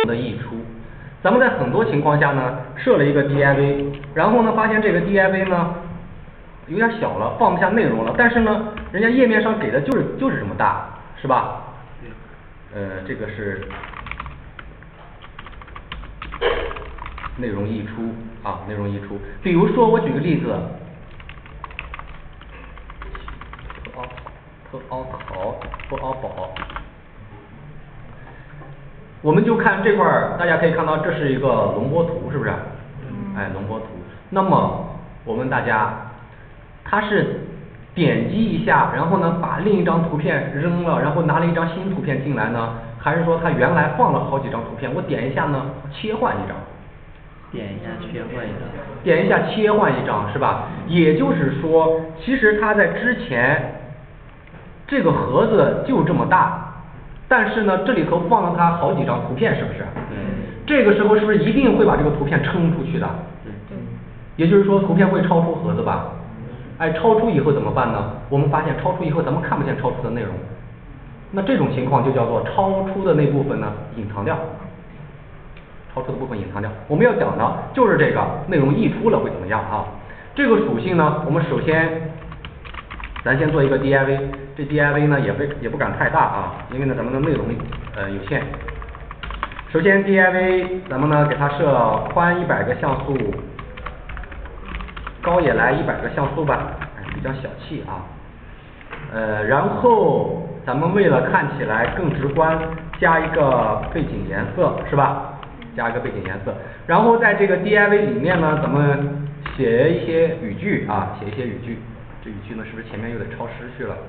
的溢出。咱们在很多情况下呢，设了一个 div， 然后呢，发现这个 div 呢有点小了，放不下内容了。但是呢，人家页面上给的就是这么大，是吧？这个是内容溢出啊，内容溢出。比如说，我举个例子，特凹宝。我们就看这块儿，大家可以看到这是一个龙波图，是不是？哎，龙波图。那么我问大家，它是点击一下，然后呢把另一张图片扔了，然后拿了一张新图片进来呢，还是说它原来放了好几张图片，我点一下呢切换一张？ 点一下切换一张。 点一下切换一张是吧？也就是说，其实它在之前这个盒子就这么大。但是呢，这里头放了它好几张图片，是不是？这个时候是不是一定会把这个图片撑出去的？也就是说，图片会超出盒子吧？哎，超出以后怎么办呢？我们发现超出以后咱们看不见超出的内容，那这种情况就叫做超出的那部分呢隐藏掉。超出的部分隐藏掉。我们要讲的就是这个内容溢出了会怎么样啊？这个属性呢，我们首先咱先做一个 div， 这 div 呢也不敢太大啊，因为呢咱们的内容有限。首先 div 咱们呢给它设宽100个像素，高也来100个像素吧，比较小气啊。然后咱们为了看起来更直观，加一个背景颜色是吧？加一个背景颜色，然后在这个 div 里面呢，咱们写一些语句啊，写一些语句。这语句呢，是不是前面又得超时去了？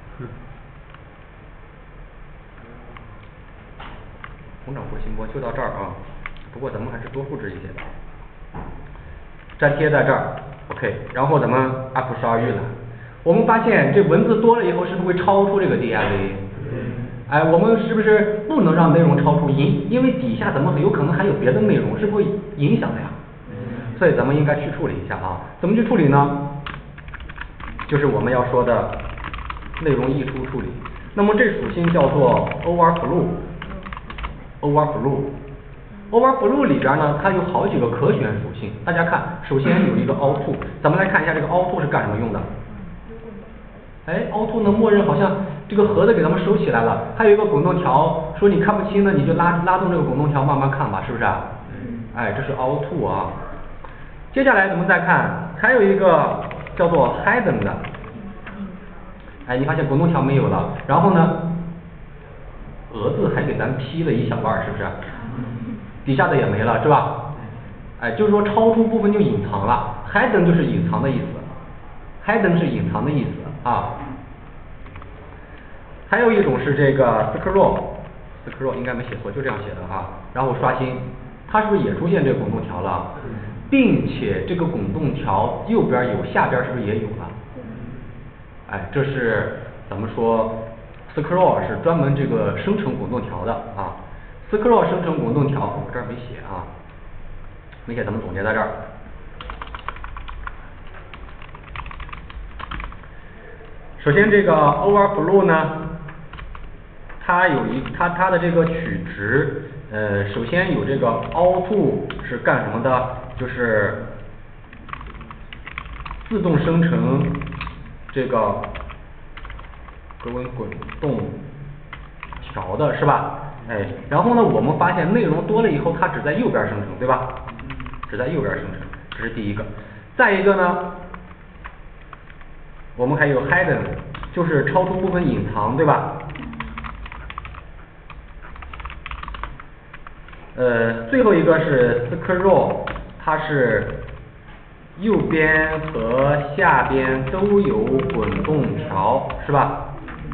红掌拨心波就到这儿啊。不过咱们还是多复制一些吧。粘贴在这儿 ，OK， 然后咱们 up 12域了。我们发现这文字多了以后，是不是会超出这个 div？哎，我们是不是不能让内容超出？因为底下咱们有可能还有别的内容，是不会影响的呀。所以咱们应该去处理一下啊。怎么去处理呢？就是我们要说的内容溢出处理。那么这属性叫做 overflow。overflow 里边呢，它有好几个可选属性。大家看，首先有一个 auto， 咱们来看一下这个 auto 是干什么用的。哎 ，auto 呢，默认好像这个盒子给咱们收起来了。还有一个滚动条，说你看不清呢，你就拉动这个滚动条慢慢看吧，是不是？哎，这是 auto 啊。接下来咱们再看，还有一个叫做 hidden 的。哎，你发现滚动条没有了，然后呢，额字还给咱劈了一小半，是不是？底下的也没了，是吧？哎，就是说超出部分就隐藏了 ，hidden 就是隐藏的意思 ，hidden 是隐藏的意思啊。还有一种是这个 scroll 应该没写错，就这样写的哈。然后刷新，它是不是也出现这个滚动条了？并且这个滚动条右边有，下边是不是也有了？哎，这是咱们说 scroll 是专门这个生成滚动条的啊。scroll 生成滚动条，我这儿没写啊，没写，咱们总结在这儿。首先这个 overflow 呢，它的这个取值，首先有这个 auto 是干什么的？就是自动生成这个格纹滚动条的是吧？哎，然后呢，我们发现内容多了以后，它只在右边生成，对吧？只在右边生成，这是第一个。再一个呢，我们还有 hidden， 就是超出部分隐藏，对吧？最后一个是 scroll， 它是右边和下边都有滚动条，是吧？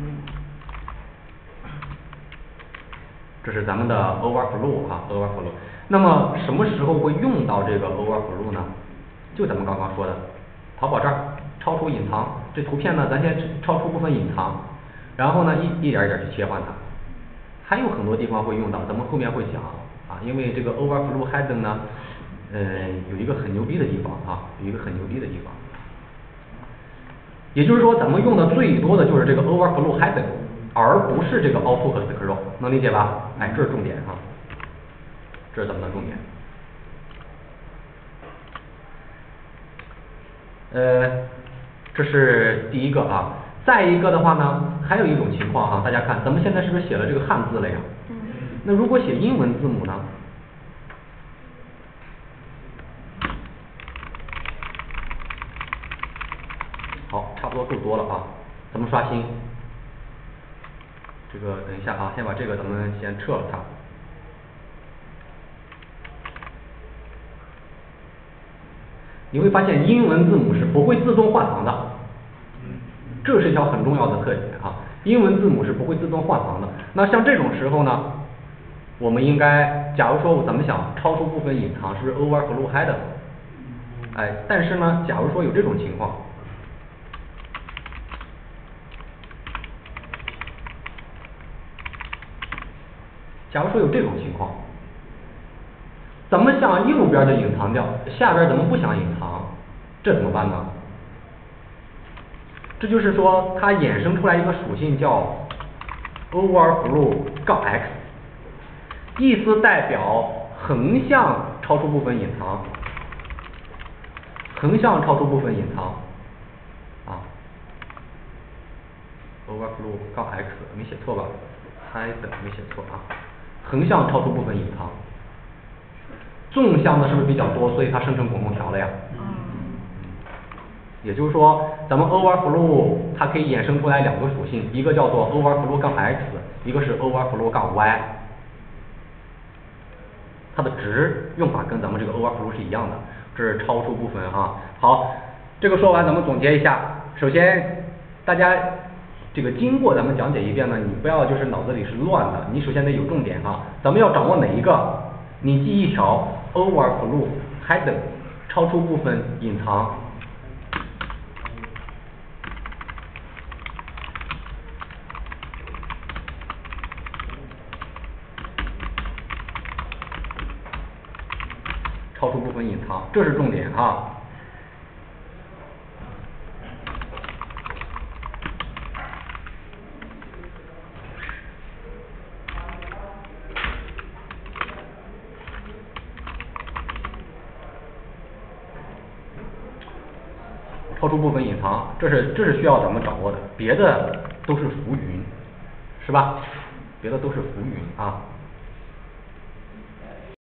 这是咱们的 overflow 啊 ，overflow。那么什么时候会用到这个 overflow 呢？就咱们刚刚说的，淘宝这儿超出隐藏，这图片呢，咱先超出部分隐藏，然后呢一点一点去切换它。还有很多地方会用到，咱们后面会讲啊，因为这个 overflow hidden 呢，有一个很牛逼的地方啊，也就是说，咱们用的最多的就是这个 overflow hidden， 而不是这个 auto 和 scroll， 能理解吧？哎，这是重点啊。 这是咱们的重点。这是第一个啊。再一个的话呢，还有一种情况哈，大家看，咱们现在是不是写了这个汉字了呀？那如果写英文字母呢？好，差不多够多了啊，咱们刷新。这个等一下啊，先把这个咱们先撤了它。你会发现英文字母是不会自动换行的，这是一条很重要的特点啊。英文字母是不会自动换行的。那像这种时候呢，我们应该，假如说咱们想超出部分隐藏，是不是 overflow header？哎，但是呢，假如说有这种情况，咱们想右边就隐藏掉，下边咱们不想隐藏，这怎么办呢？这就是说，它衍生出来一个属性叫 overflow-x， 意思代表横向超出部分隐藏，啊 overflow-x 没写错吧 ？header 没写错啊，横向超出部分隐藏。纵向的是不是比较多，所以它生成滚动条了呀？也就是说，咱们 overflow 它可以衍生出来两个属性，一个叫做 overflow-x， 一个是 overflow-y。它的值用法跟咱们这个 overflow 是一样的，这是超出部分啊。好，这个说完咱们总结一下。首先，大家这个经过咱们讲解一遍呢，你不要就是脑子里是乱的，你首先得有重点啊。咱们要掌握哪一个？你记一条 overflow header 超出部分隐藏。超出部分隐藏，这是重点啊。超出部分隐藏，这是需要咱们掌握的，别的都是浮云，是吧？别的都是浮云啊。